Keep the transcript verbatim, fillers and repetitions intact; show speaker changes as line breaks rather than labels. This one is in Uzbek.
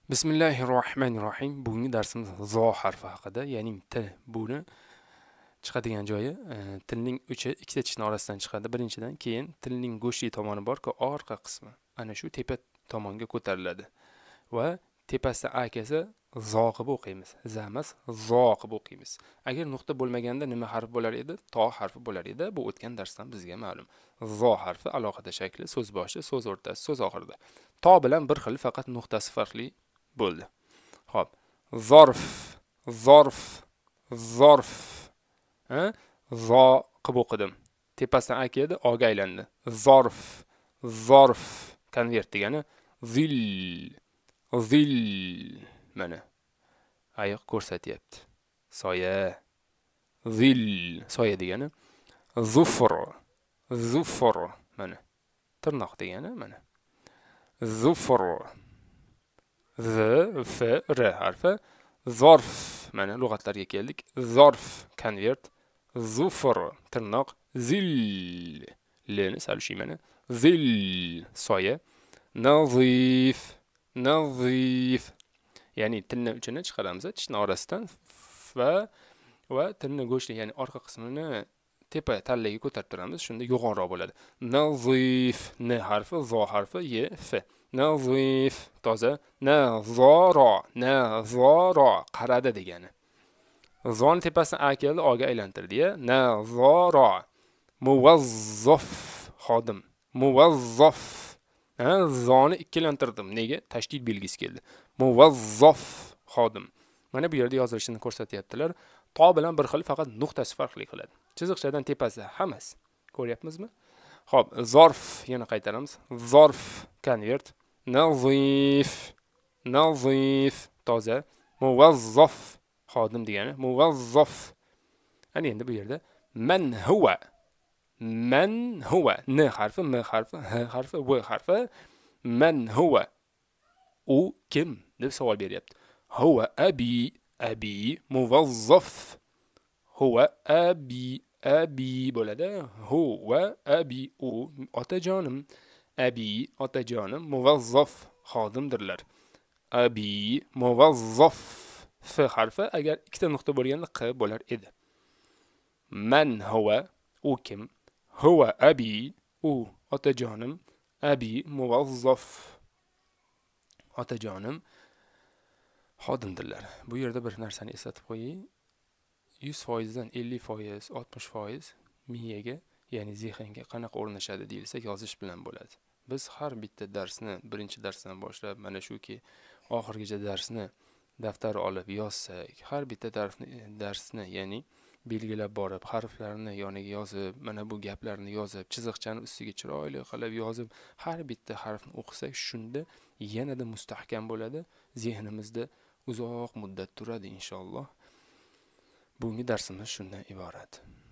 Bismillahirrohmanirrohim. Bugungi darsimiz zo harfi haqida, ya'ni t. Buni chiqadigan joyi e, tilning uchi ikkita tishning orasidan chiqadi. Birinchidan, keyin tilning go'shtli tomoni borku, orqa qismi ana shu tepa tomonga ko'tariladi va tepasida a kelsa zo qilib o'qiymiz. Z emas, zo qilib o'qiymiz. Agar nuqta bo'lmaganda nima harf bo'lar edi? To harfi bo'lar edi. Bu o'tgan darsdan bizga ma'lum. Zo harfi alohida shakli, so'z boshi, so'z o'rtasi, so'z oxirida. To bilan bir xil, faqat nuqtasi farqli bo'ldi. Xo'p, zorf, zorf, zorf. Ha? Zo qilib o'qidim. Tepasidan a keldi, oga aylandi. Zorf, zorf. Konvert degani zil, zil. Mana ayiq ko'rsatyapti. Soya. Zil, soya degani zufr, zufr. Mana tirnoq degani mana. Zufr. Z, F, R harfi. Zorf. Mana lug'atlarga keldik. Zorf, konvert. Zufr, tirnoq. Zil. Lni salshi mana. Zil, soya. Nazif, nazif. Ya'ni tilni uchini chiqaramiz tishning orasidan va va tilni go'shti, ya'ni orqa qismini tepa tallaga ko'tarib turamiz. Shunda yo'g'onroq bo'ladi. Nazif, n harfi, zo harfi, y, f. Nazif, toza. Nazara, nazara, qaradi degani. Zon tepasidan a keldi, oga aylantirdi. Nazara. Muvazzaf, xodim. Muvazzaf. Ha, zoni ikkilantirdim. Nega? Tashdid belgisi keldi. Muvazzaf, xodim. Mana bu yerda yozilishini ko'rsatyaptilar. To bilan bir xil, faqat nuqtasi farqli qiladi. Chiziqchadan tepasida hammasi. Ko'ryapmizmi? Xo'p, zorf yana qaytaramiz. Zorf, konvert. Nazif, nazif, toza. Muvazzaf, xodim degani. Muvazzaf. Ana endi bu yerda man huwa. Man huwa. N harfi, m harfi, h harfi, v harfi. Man huwa. U kim deb savol beryapti. Huwa abi, abi muvazzaf. Huwa abi, abi bo'ladi. Huwa abi, u otajonim. Abi, otajonim, muvazzaf, xodimdirlar. Abi muvazzaf. F harfi agar ikkita nuqta bo'lganda q bo'lar edi. Man huwa, u kim. Huwa abi, u otajonim. Abi muvazzaf, otajonim xodimdirlar. Bu yerda bir narsani eslatib qo'ying. yuz foiz dan ellik foiz, oltmish foiz miyaga, ya'ni zehnga qanaqa o'rnashadi deyilsa, yozish bilan bo'ladi. Biz har bitta darsni birinchi darsdan boshlab mana shuki oxirgacha darsni daftar olib yozsak, har bitta darsni, ya'ni belgilab borib, harflarni yoniga yozib, mana bu gaplarni yozib, chiziqchani ustiga chiroyli qilib yozib, har bitta harfni o'qisak, shunda yanada mustahkam bo'ladi, zehnimizda uzoq muddat turadi inshaalloh. Bugungi darsimiz shundan iborat.